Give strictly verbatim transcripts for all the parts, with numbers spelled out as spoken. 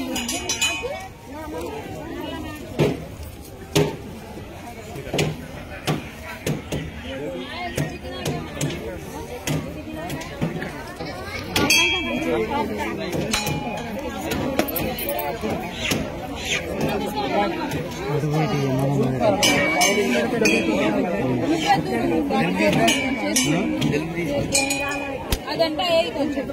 అదంతా కొంచెం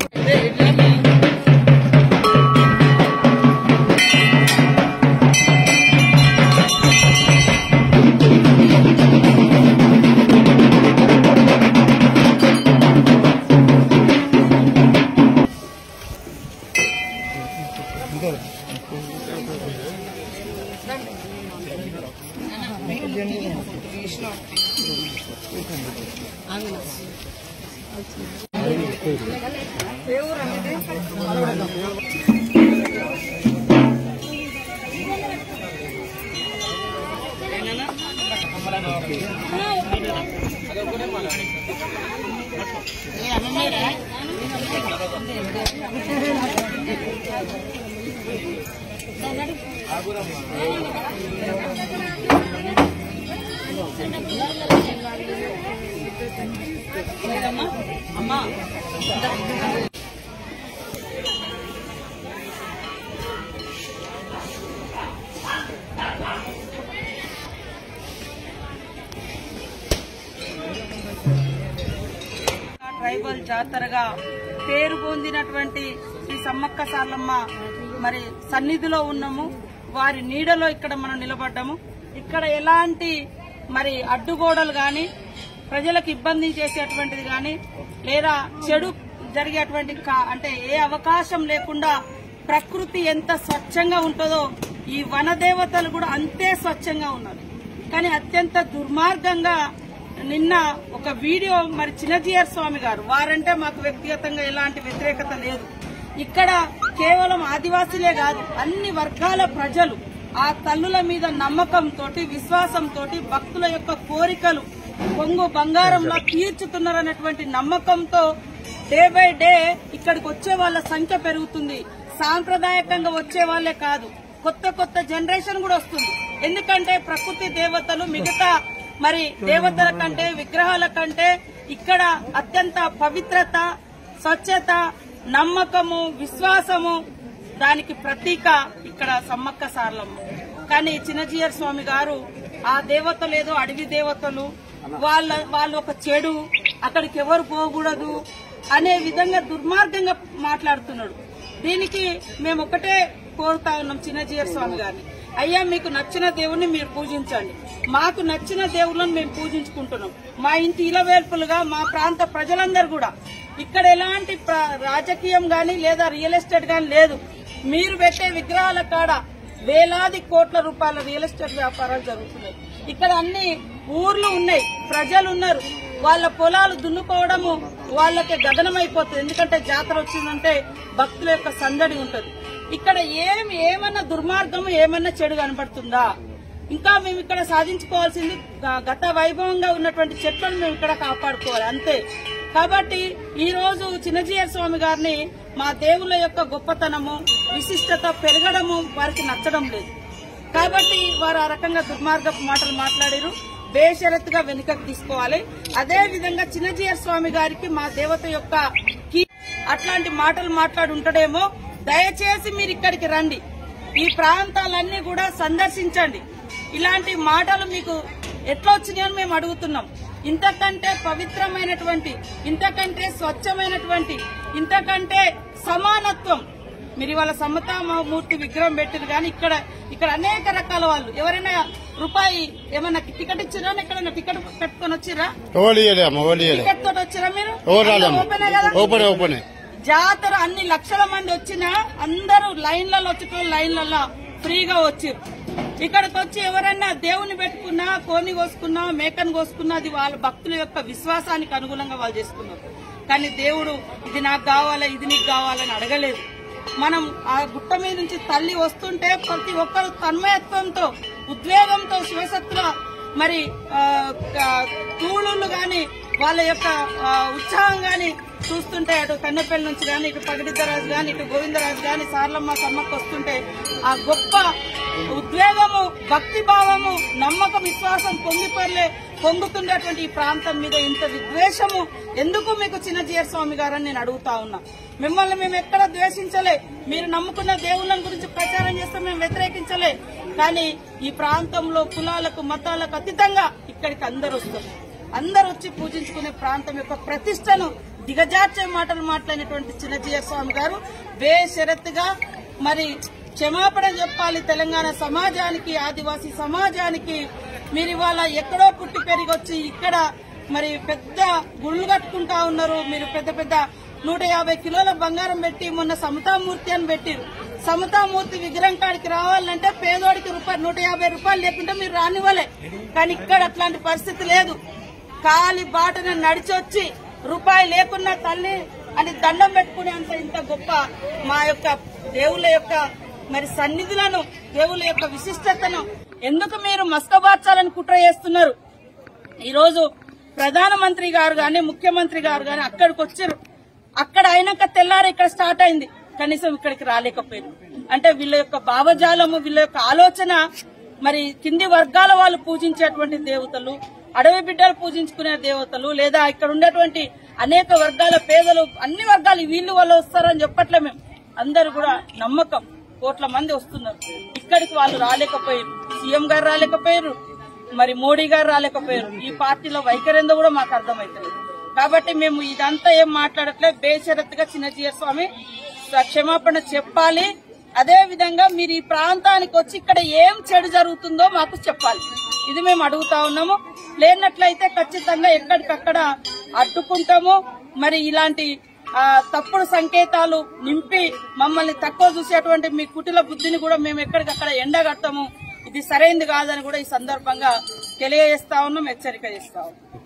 అమ్మా ట్రైబల్ జాతరగా పేరు పొందినటువంటి శ్రీ సమ్మక్క సారలమ్మ మరి సన్నిధిలో ఉన్నాము. వారి నీడలో ఇక్కడ మనం నిలబడ్డాము. ఇక్కడ ఎలాంటి మరి అడ్డుగోడలు గాని ప్రజలకు ఇబ్బంది చేసేటువంటిది గాని లేదా చెడు జరిగేటువంటి అంటే ఏ అవకాశం లేకుండా ప్రకృతి ఎంత స్వచ్ఛంగా ఉంటుందో ఈ వనదేవతలు కూడా అంతే స్వచ్ఛంగా ఉన్నారు. కానీ అత్యంత దుర్మార్గంగా నిన్న ఒక వీడియో మరి చిన్నజీయర్ స్వామి గారు వారంటే మాకు వ్యక్తిగతంగా ఎలాంటి వ్యతిరేకత లేదు. ఇక్కడ కేవలం ఆదివాసీలే కాదు అన్ని వర్గాల ప్రజలు ఆ తల్లుల మీద నమ్మకంతో విశ్వాసంతో భక్తుల యొక్క కోరికలు పొంగు బంగారంలో తీర్చుతున్నారనేటువంటి నమ్మకంతో డే బై డే ఇక్కడికి వచ్చే వాళ్ళ సంఖ్య పెరుగుతుంది. సాంప్రదాయకంగా వచ్చే వాళ్లే కాదు కొత్త కొత్త జనరేషన్ కూడా వస్తుంది. ఎందుకంటే ప్రకృతి దేవతలు మిగతా మరి దేవతల కంటే విగ్రహాల కంటే ఇక్కడ అత్యంత పవిత్రత స్వచ్ఛత నమ్మకము విశ్వాసము దానికి ప్రతీక ఇక్కడ సమ్మక్క సారలమ్మ. కానీ చిన్నజీయర్ స్వామి గారు ఆ దేవతలు ఏదో అడవి దేవతలు వాళ్ళ వాళ్ళు ఒక చెడు అక్కడికి ఎవరు పోకూడదు అనే విధంగా దుర్మార్గంగా మాట్లాడుతున్నాడు. దీనికి మేము ఒకటే కోరుతా ఉన్నాం చిన్నజీయర్ స్వామి గారిని, అయ్యా మీకు నచ్చిన దేవుణ్ణి మీరు పూజించండి, మాకు నచ్చిన దేవుళ్ళని మేము పూజించుకుంటున్నాం. మా ఇంటి ఇలవేల్పులుగా మా ప్రాంత ప్రజలందరూ కూడా ఇక్కడ ఎలాంటి రాజకీయం గాని లేదా రియల్ ఎస్టేట్ గాని లేదు. మీరు పెట్టే విగ్రహాల కాడ వేలాది కోట్ల రూపాయల రియల్ ఎస్టేట్ వ్యాపారాలు జరుగుతున్నాయి. ఇక్కడ అన్ని ఊర్లు ఉన్నాయి, ప్రజలు ఉన్నారు, వాళ్ళ పొలాలు దున్నుకోవడము వాళ్ళకి గగనమైపోతుంది. ఎందుకంటే జాతర వచ్చిందంటే భక్తుల యొక్క సందడి ఉంటుంది. ఇక్కడ ఏం ఏమన్నా దుర్మార్గము ఏమన్నా చెడు కనపడుతుందా? ఇంకా మేము ఇక్కడ సాధించుకోవాల్సింది గత వైభవంగా ఉన్నటువంటి చెట్లను మేము ఇక్కడ కాపాడుకోవాలి అంతే. కాబట్టి ఈ రోజు చిన్నజీయర్ స్వామి గారిని మా దేవుళ్ళ యొక్క గొప్పతనము విశిష్టత పెరగడము వారికి నచ్చడం లేదు. కాబట్టి వారు ఆ రకంగా దుర్మార్గపు మాటలు మాట్లాడారు. బేషరతుగా వెనుకకు తీసుకోవాలి. అదే విధంగా చిన్నజీయర్ స్వామి గారికి మా దేవత యొక్క అట్లాంటి మాటలు మాట్లాడి ఉంటాడేమో. దయచేసి మీరు ఇక్కడికి రండి, ఈ ప్రాంతాలన్నీ కూడా సందర్శించండి. ఇలాంటి మాటలు మీకు ఎట్లా వచ్చినాయని మేము అడుగుతున్నాం. ఇంతకంటే పవిత్రమైనటువంటి ఇంతకంటే స్వచ్ఛమైనటువంటి ఇంతకంటే సమానత్వం మీరు ఇవాళ సమతామూర్తి విగ్రహం పెట్టారు. కానీ ఇక్కడ ఇక్కడ అనేక రకాల వాళ్ళు ఎవరైనా రూపాయి ఏమన్నా టికెట్ ఇచ్చిరా? ఎక్కడైనా టికెట్ పెట్టుకుని వచ్చిరా? టికెట్ తోటి వచ్చిరా? మీరు ఓపెనే కదా జాతర. అన్ని లక్షల మంది వచ్చినా అందరూ లైన్లలో వచ్చేటోళ్ళు లైన్లలో ఫ్రీగా వచ్చారు. ఇక్కడికి వచ్చి ఎవరైనా దేవుని పెట్టుకున్నా కోని కోసుకున్నా మేకను కోసుకున్నా అది వాళ్ళ భక్తుల యొక్క విశ్వాసానికి అనుగుణంగా వాళ్ళు చేసుకున్నారు. కానీ దేవుడు ఇది నాకు కావాలా ఇది నీకు కావాలని అడగలేదు. మనం ఆ గుట్ట మీద నుంచి తల్లి వస్తుంటే ప్రతి ఒక్కరు తన్మయత్వంతో ఉద్వేగంతో శివశక్తుల మరి తూళులు గాని వాళ్ళ యొక్క ఉత్సాహం గాని చూస్తుంటే అటు కన్నెపల్లి నుంచి గాని, ఇటు పగిడిద్దరాజు గాని, ఇటు గోవిందరాజు గాని, సార్లమ్మ సమ్మక్క వస్తుంటే ఆ గొప్ప ఉద్వేగము, భక్తి భావము, నమ్మకం, విశ్వాసం పొంగిపర్లే పొంగుతుండేటువంటి ఈ ప్రాంతం మీద ఇంత విద్వేషము ఎందుకు మీకు చిన్నజీయర్ స్వామి గారని నేను అడుగుతా ఉన్నా. మిమ్మల్ని మేము ఎక్కడ ద్వేషించలే, మీరు నమ్ముకున్న దేవుళ్ళ గురించి ప్రచారం చేస్తే మేము వ్యతిరేకించలే. కానీ ఈ ప్రాంతంలో కులాలకు మతాలకు అతీతంగా ఇక్కడికి అందరు వస్తారు. అందరు వచ్చి పూజించుకునే ప్రాంతం యొక్క ప్రతిష్టను దిగజార్చే మాటలు మాట్లాడినటువంటి చిన్నజీయర్ స్వామి గారు బేషరత్తుగా మరి క్షమాపణ చెప్పాలి తెలంగాణ సమాజానికి, ఆదివాసీ సమాజానికి. మీరు ఇవాళ ఎక్కడో పుట్టి పెరిగి వచ్చి ఇక్కడ మరి పెద్ద గుళ్ళు కట్టుకుంటా ఉన్నారు. మీరు పెద్ద పెద్ద నూట యాభై కిలోల బంగారం పెట్టి మొన్న సమతామూర్తి అని పెట్టిరు. సమతామూర్తి విగ్రహం కాడికి రావాలంటే పేదోడికి రూపాయలు నూట యాభై రూపాయలు లేకుంటే మీరు రానివ్వలే. కానీ ఇక్కడ అట్లాంటి పరిస్థితి లేదు. కాలి బాటను నడిచొచ్చి రూపాయి లేకున్నా తల్లి అని దండం పెట్టుకునేంత ఇంత గొప్ప మా యొక్క దేవుళ్ళ యొక్క మరి సన్నిధులను, దేవుళ్ళ యొక్క విశిష్టతను ఎందుకు మీరు మస్కబార్చాలని కుట్ర చేస్తున్నారు? ఈ రోజు ప్రధానమంత్రి గారు గాని, ముఖ్యమంత్రి గారు గాని అక్కడికి వచ్చారు. అక్కడ అయినాక తెల్లారి ఇక్కడ స్టార్ట్ అయింది. కనీసం ఇక్కడికి రాలేకపోయారు. అంటే వీళ్ళ యొక్క భావజాలము, వీళ్ళ యొక్క ఆలోచన మరి కింది వర్గాల వాళ్ళు పూజించేటువంటి దేవతలు, అడవి బిడ్డలు పూజించుకునే దేవతలు, లేదా ఇక్కడ ఉండేటువంటి అనేక వర్గాల పేదలు, అన్ని వర్గాలు వీళ్ళు వాళ్ళు వస్తారని చెప్పట్లే. మేము అందరూ కూడా నమ్మకం, కోట్ల మంది వస్తున్నారు. ఇక్కడికి వాళ్ళు రాలేకపోయారు. సీఎం గారు రాలేకపోయారు, మరి మోడీ గారు రాలేకపోయారు. ఈ పార్టీలో వైఖరిందో కూడా మాకు అర్థమవుతుంది. కాబట్టి మేము ఇదంతా ఏం మాట్లాడట్లేదు. బేషరత్తుగా చిన్నజీయర్ స్వామి క్షమాపణ చెప్పాలి. అదే విధంగా మీరు ఈ ప్రాంతానికి వచ్చి ఇక్కడ ఏం చెడు జరుగుతుందో మాకు చెప్పాలి. ఇది మేము అడుగుతా ఉన్నాము. లేనట్లయితే ఖచ్చితంగా ఎక్కడికక్కడ అడ్డుకుంటాము. మరి ఇలాంటి తప్పుడు సంకేతాలు నింపి మమ్మల్ని తక్కువ చూసేటువంటి మీ కుటిల బుద్ధిని కూడా మేము ఎక్కడికక్కడ ఎండగడతాము. ఇది సరైంది కాదని కూడా ఈ సందర్భంగా తెలియజేస్తా ఉన్నాం, హెచ్చరిక చేస్తా ఉన్నాం.